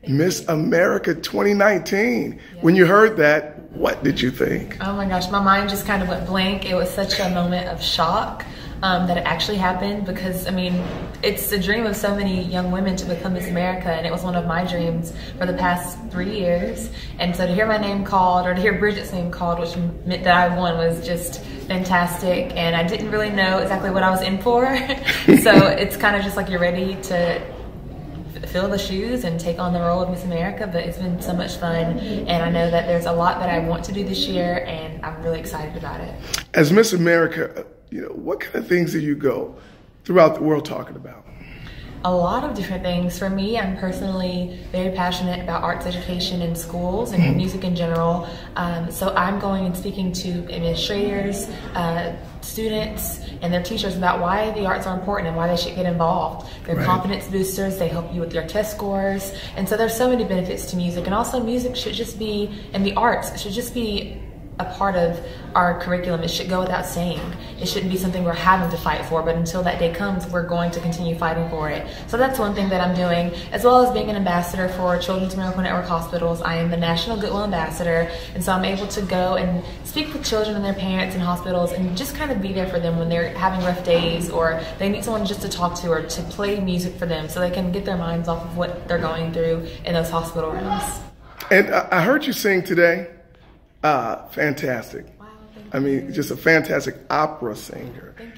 Miss America 2019. When you heard that, what did you think? Oh my gosh, my mind just kind of went blank. It was such a moment of shock that it actually happened, because I mean, it's a dream of so many young women to become Miss America, and it was one of my dreams for the past 3 years. And so to hear my name called, or to hear Bridget's name called, which meant that I won, was just fantastic. And I didn't really know exactly what I was in for. So it's kind of just like you're ready to fill the shoes and take on the role of Miss America, but it's been so much fun, and I know that there's a lot that I want to do this year, and I'm really excited about it. As Miss America, you know, what kind of things do you go throughout the world talking about? A lot of different things. For me, I'm personally very passionate about arts education in schools and music in general. So I'm going and speaking to administrators, students, and their teachers about why the arts are important and why they should get involved. They're confidence boosters, they help you with your test scores. And so there's so many benefits to music. And also music should just be, and the arts should just be a part of our curriculum. It should go without saying. It shouldn't be something we're having to fight for, but until that day comes, we're going to continue fighting for it. So that's one thing that I'm doing, as well as being an ambassador for Children's Miracle Network Hospitals. I am the National Goodwill Ambassador, and so I'm able to go and speak with children and their parents in hospitals and just kind of be there for them when they're having rough days, or they need someone just to talk to, or to play music for them so they can get their minds off of what they're going through in those hospital rooms. And I heard you sing today. Fantastic. Wow, I mean, just a fantastic opera singer. Thank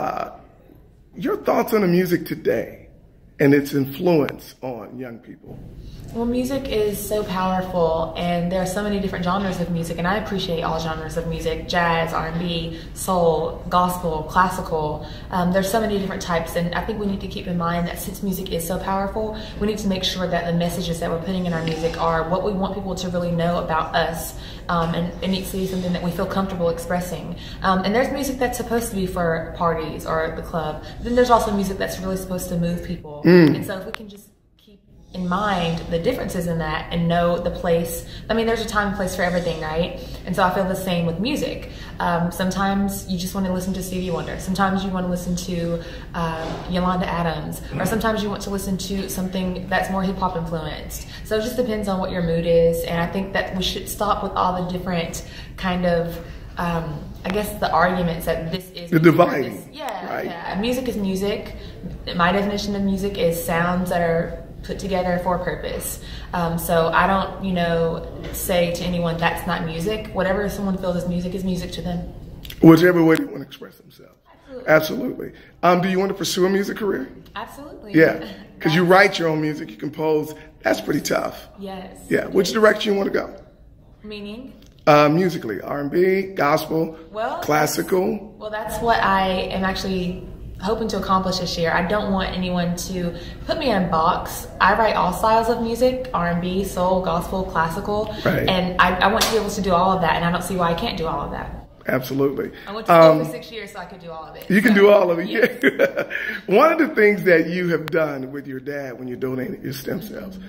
you. Your thoughts on the music today and its influence on young people? Well, music is so powerful, and there are so many different genres of music, and I appreciate all genres of music: jazz, R&B, soul, gospel, classical. There's so many different types, and I think we need to keep in mind that since music is so powerful, we need to make sure that the messages that we're putting in our music are what we want people to really know about us, and it needs to be something that we feel comfortable expressing. And there's music that's supposed to be for parties or the club, but then there's also music that's really supposed to move people. And so if we can just in mind the differences in that and know the place. I mean, there's a time and place for everything, right? And so I feel the same with music. Sometimes you just want to listen to Stevie Wonder. Sometimes you want to listen to Yolanda Adams, or sometimes you want to listen to something that's more hip-hop influenced. So it just depends on what your mood is, and I think that we should stop with all the different kind of I guess the arguments that this is the dividing. Yeah. Music is music. My definition of music is sounds that are put together for a purpose. So I don't, you know, say to anyone that's not music. Whatever someone feels is music to them. Whichever way they want to express themselves. Absolutely. Do you want to pursue a music career? Absolutely. Yeah, because you write your own music, you compose. That's pretty tough. Yes. Yeah. Which direction you want to go? Meaning? Musically, R&B, gospel, classical. Well, that's what I am actually hoping to accomplish this year. I don't want anyone to put me in a box. I write all styles of music: R&B, soul, gospel, classical, and I want to be able to do all of that, and I don't see why I can't do all of that. Absolutely. I went to school for 6 years so I could do all of it. You can do all of it, yeah. One of the things that you have done with your dad when you donated your stem cells,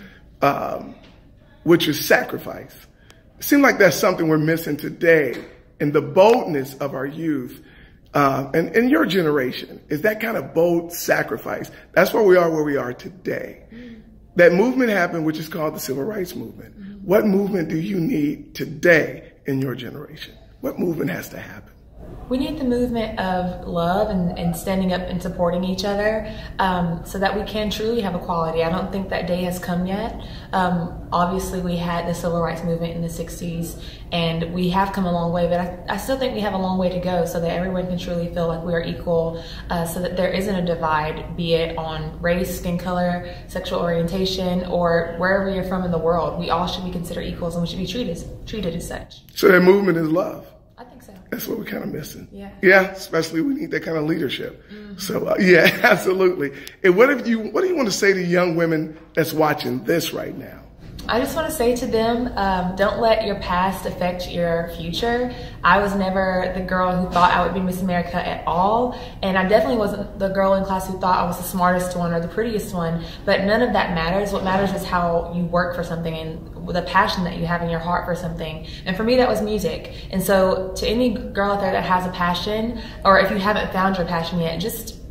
which is sacrifice. It seems like that's something we're missing today in the boldness of our youth. And in your generation, is that kind of bold sacrifice. That's why we are where we are today. That movement happened, which is called the Civil Rights Movement. What movement do you need today in your generation? What movement has to happen? We need the movement of love and standing up and supporting each other, so that we can truly have equality. I don't think that day has come yet. Obviously, we had the Civil Rights Movement in the 60s, and we have come a long way, but I still think we have a long way to go so that everyone can truly feel like we are equal, so that there isn't a divide, be it on race, skin color, sexual orientation, or wherever you're from in the world. We all should be considered equals, and we should be treated as such. So that movement is love. I think so. That's what we're kind of missing. Yeah, especially we need that kind of leadership. So yeah, absolutely. And what do you want to say to young women that's watching this right now? I just want to say to them, don't let your past affect your future. I was never the girl who thought I would be Miss America at all, and I definitely wasn't the girl in class who thought I was the smartest one or the prettiest one, but none of that matters. What matters is how you work for something and the passion that you have in your heart for something. And for me, that was music. And so to any girl out there that has a passion, or if you haven't found your passion yet, just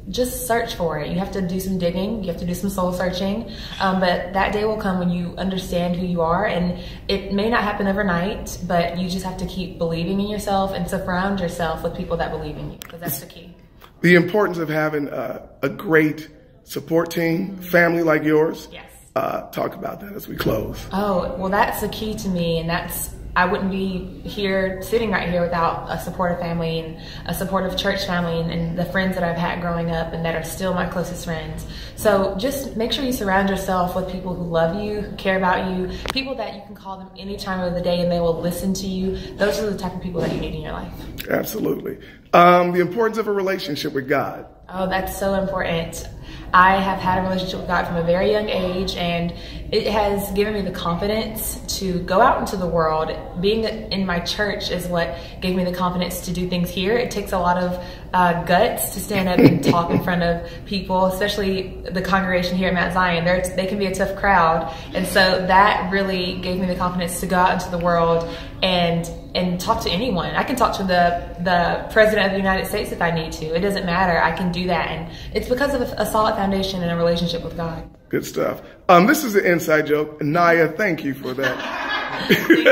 just search for it. You have to do some digging, you have to do some soul searching, but that day will come when you understand who you are, and it may not happen overnight, but you just have to keep believing in yourself and surround yourself with people that believe in you, because that's the key. The importance of having a great support team, family like yours. Yes. Talk about that as we close. Oh, well, that's the key to me, and I wouldn't be here, sitting right here, without a supportive family and a supportive church family and the friends that I've had growing up and that are still my closest friends. So just make sure you surround yourself with people who love you, who care about you, people that you can call them any time of the day and they will listen to you. Those are the type of people that you need in your life. Absolutely. The importance of a relationship with God. Oh, that's so important. I have had a relationship with God from a very young age, and it has given me the confidence to go out into the world. Being in my church is what gave me the confidence to do things here. It takes a lot of guts to stand up and talk in front of people, especially the congregation here at Mount Zion. They can be a tough crowd, and so that really gave me the confidence to go out into the world and talk to anyone. I can talk to the President of the United States if I need to. It doesn't matter. I can do that, and it's because of a solid foundation and a relationship with God. Good stuff. This is an inside joke. Nia, thank you for that.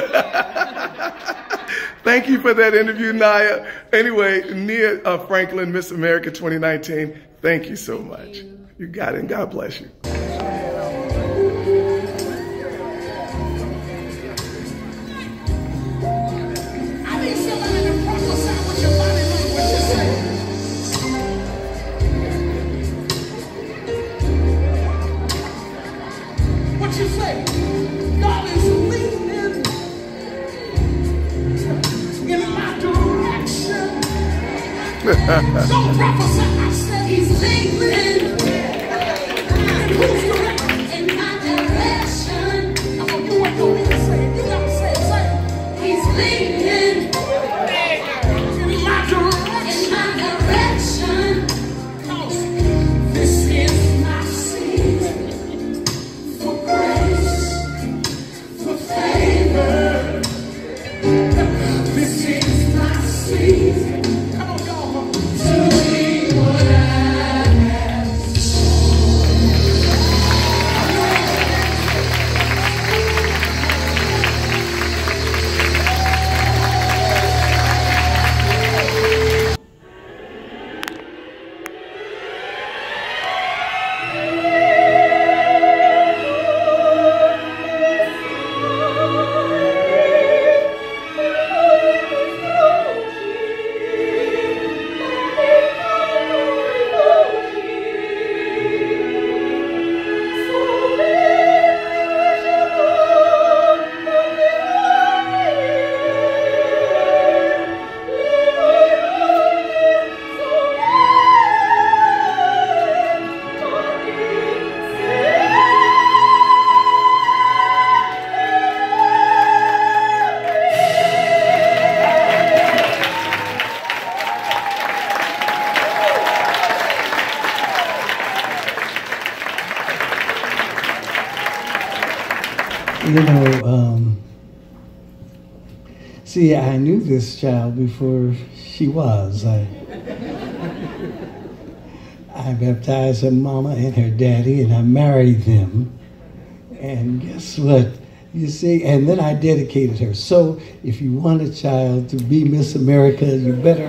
Thank you for that interview, Nia. Anyway, Nia Franklin, Miss America 2019, thank you so much. You got it, and God bless you. Don't prophesy, I said he's leaving. Who's directing? In my direction. Oh, you want me to say it. You gotta say it. Say it. He's leaving. In my direction. In my direction. Cause this is my season for grace, for favor. This is my season. You know, see, I knew this child before she was. I baptized her mama and her daddy, and I married them. And guess what? You see, and then I dedicated her. So if you want a child to be Miss America, you better...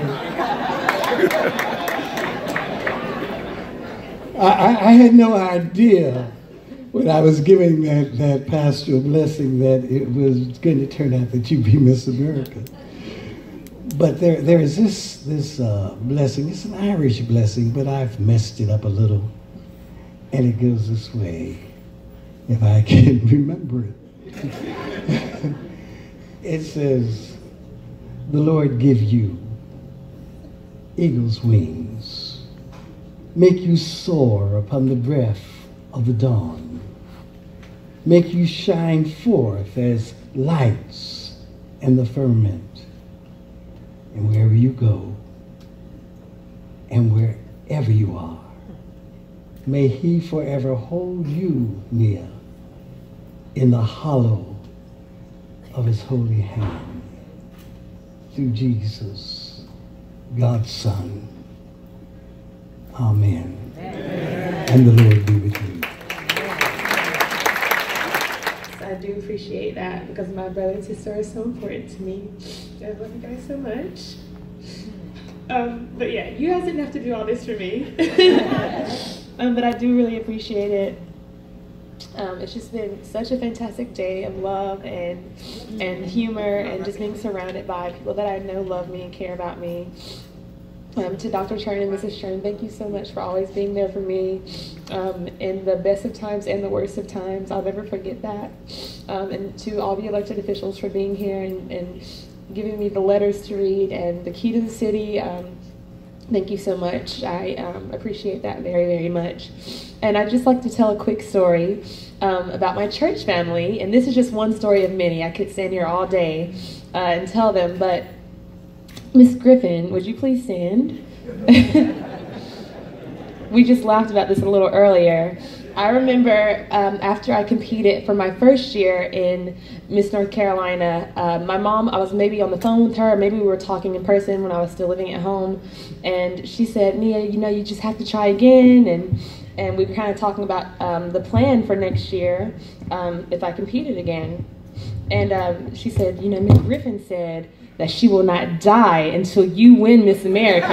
I had no idea when I was giving that pastoral blessing that it was going to turn out that you'd be Miss America. But there is this blessing. It's an Irish blessing, but I've messed it up a little. And it goes this way, if I can remember it. It says, the Lord give you eagle's wings, make you soar upon the breath of the dawn, make you shine forth as lights in the firmament. And wherever you go, and wherever you are, may he forever hold you near in the hollow of his holy hand. Through Jesus, God's Son. Amen. And the Lord be with you. I do appreciate that because my brother and sister are so important to me. I love you guys so much. But yeah, you guys didn't have to do all this for me. But I do really appreciate it. It's just been such a fantastic day of love and humor and just being surrounded by people that I know love me and care about me. To Dr. Chern and Mrs. Chern, thank you so much for always being there for me in the best of times and the worst of times. I'll never forget that. And to all the elected officials for being here and giving me the letters to read and the key to the city. Thank you so much. I appreciate that very, very much. And I'd just like to tell a quick story about my church family. And this is just one story of many. I could stand here all day and tell them, but Miss Griffin, would you please stand? We just laughed about this a little earlier. I remember after I competed for my first year in Miss North Carolina, my mom, I was maybe on the phone with her, maybe we were talking in person when I was still living at home, and she said, Nia, you know, you just have to try again, and we were kind of talking about the plan for next year if I competed again. And she said, you know, Miss Griffin said that she will not die until you win Miss America.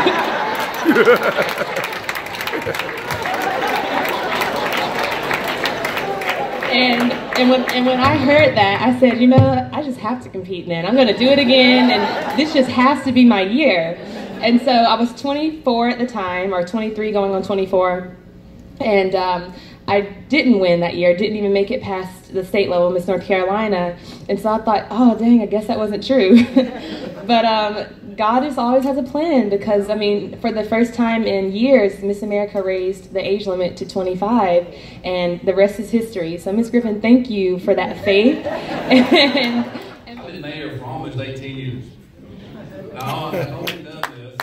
And when I heard that, I said, you know, I just have to compete, man. I'm going to do it again, and this just has to be my year. And so I was 24 at the time, or 23 going on 24, and I didn't win that year, didn't even make it past the state level, Miss North Carolina. And so I thought, oh, dang, I guess that wasn't true. But God just always has a plan because, I mean, for the first time in years, Miss America raised the age limit to 25, and the rest is history. So, Miss Griffin, thank you for that faith. I've been mayor for almost 18 years. Now, I've only done this.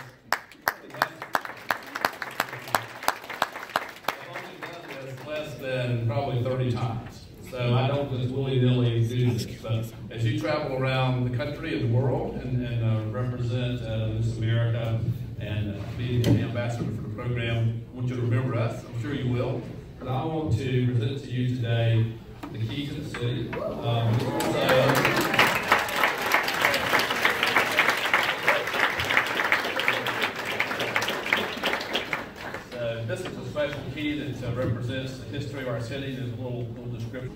I've only done this less than probably 30 times. So I don't just willy-nilly do this. But as you travel around the country and the world and represent Miss America and be the ambassador for the program, I want you to remember us. I'm sure you will. But I want to present to you today the key to the city. This is a special key that represents the history of our city. There's a little description.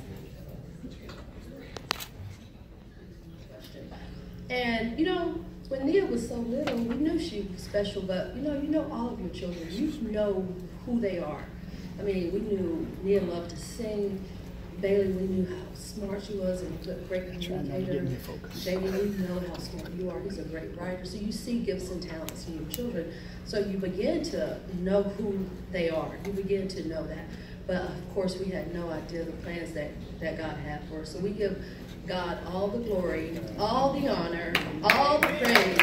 And, you know, when Nia was so little, we knew she was special, but, you know all of your children. You know who they are. I mean, we knew Nia loved to sing. Bailey, we knew how smart she was and a great communicator. Bailey, we know how smart you are. He's a great writer. So you see gifts and talents in your children. So you begin to know who they are. You begin to know that. But of course, we had no idea the plans that God had for us. So we give God all the glory, all the honor, all the praise.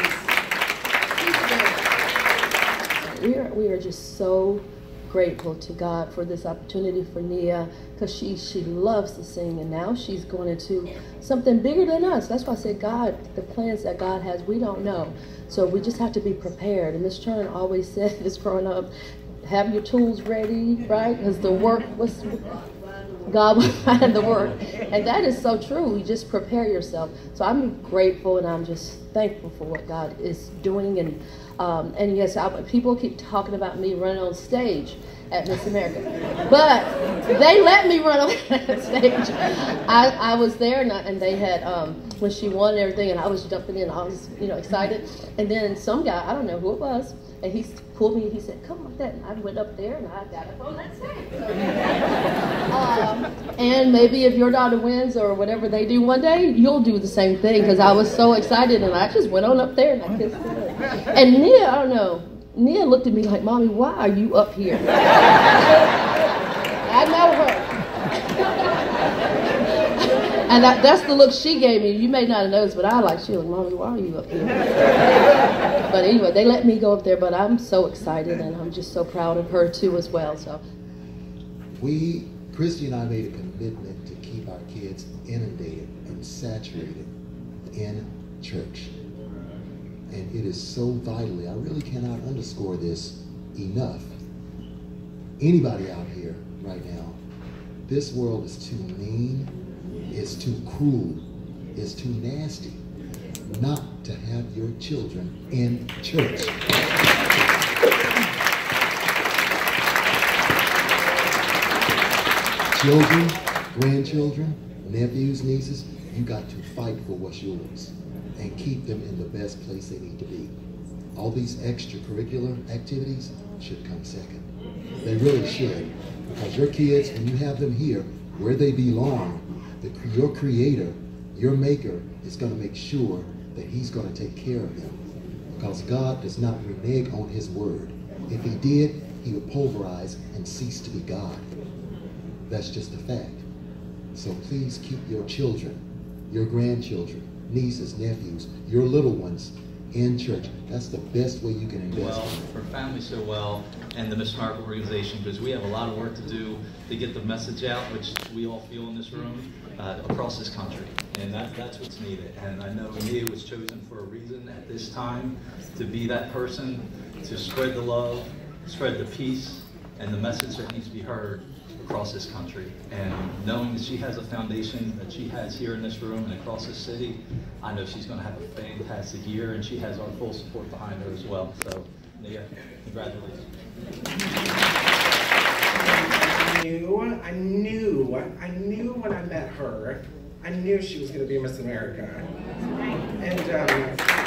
We are just so grateful to God for this opportunity for Nia, because she loves to sing, and now she's going into something bigger than us. That's why I said, God, the plans that God has, we don't know. So we just have to be prepared. And Miss Chern always said this growing up, have your tools ready, right? Because the work was, God will find the work. And that is so true. You just prepare yourself. So I'm grateful, and I'm just thankful for what God is doing. And yes, people keep talking about me running on stage at Miss America, but they let me run on stage. I was there, and they had when she won and everything, and I was jumping in. I was excited, and then some guy, I don't know who it was, and he pulled me and he said, "Come like that," and I went up there and I got up on that stage. And maybe if your daughter wins or whatever they do one day, you'll do the same thing, because I was so excited, and I just went on up there and I kissed her. And Nia, I don't know, Nia looked at me like, "Mommy, why are you up here?" I know her. And that's the look she gave me. You may not have noticed, but she was like, "Mommy, why are you up here?" But anyway, they let me go up there, but I'm so excited, and I'm just so proud of her too as well. So Christy and I made a commitment to keep our kids inundated and saturated in church. And it is so vitally, I really cannot underscore this enough. Anybody out here right now, this world is too mean, it's too cruel, it's too nasty not to have your children in church. Children, grandchildren, nephews, nieces, you got to fight for what's yours and keep them in the best place they need to be. All these extracurricular activities should come second. They really should, because your kids, when you have them here, where they belong, your creator, your maker, is going to make sure that he's going to take care of them, because God does not renege on his word. If he did, he would pulverize and cease to be God. That's just a fact. So please keep your children, your grandchildren, nieces, nephews, your little ones in church. That's the best way you can invest. Well, for Family So Well and the Miss America organization, because we have a lot of work to do to get the message out, which we all feel in this room, across this country. And that's what's needed. And I know Nia was chosen for a reason at this time to be that person, to spread the love, spread the peace, and the message that needs to be heard across this country. And knowing that she has a foundation that she has here in this room and across this city, I know she's going to have a fantastic year, and she has our full support behind her as well. So, Nia, congratulations. I knew when I met her, I knew she was going to be Miss America. And